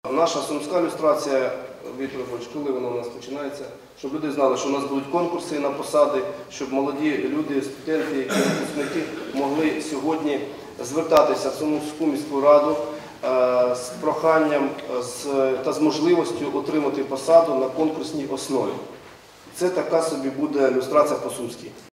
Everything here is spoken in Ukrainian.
Наша сумська люстрація, Віктор Григорович, коли вона у нас починається? Щоб люди знали, що у нас будуть конкурси на посади, щоб молоді люди, студенти, випускники могли сьогодні звертатися в Сумську міську раду з проханням та з можливістю отримати посаду на конкурсній основі. Це така собі буде люстрація по-сумськи.